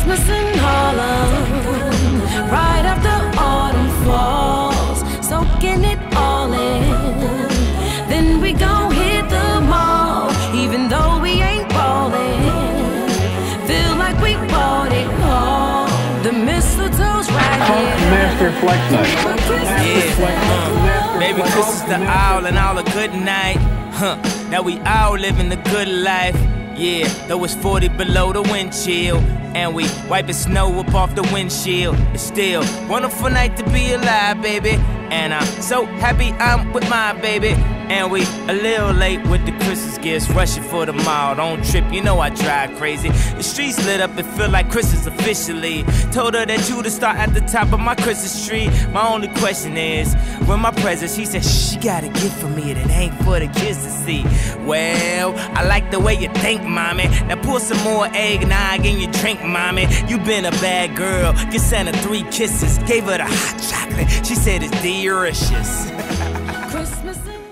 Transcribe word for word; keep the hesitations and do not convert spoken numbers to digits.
Christmas in Harlem, right after autumn falls, soaking it all in. Then we gon' hit the mall, even though we ain't ballin'. Feel like we bought it all. The mistletoe's right here. Master Flex Night. Yeah, uh, baby, this is the owl and all a good night. Huh, now we all living the good life. Yeah, though it's forty below the wind chill, and we wiping snow up off the windshield. It's still wonderful night to be alive, baby. And I'm so happy I'm with my baby. And we a little late with the Christmas gifts, rushing for the mall. Don't trip, you know I drive crazy. The streets lit up, it feel like Christmas officially. Told her that you to start at the top of my Christmas tree. My only question is, when my present, she said she got a gift for me that ain't for the kids to see. Well, I like the way you think, mommy. Now pour some more eggnog in your drink, mommy. You been a bad girl, get Santa three kisses. Gave her the hot chocolate, she said it's delicious. Christmas in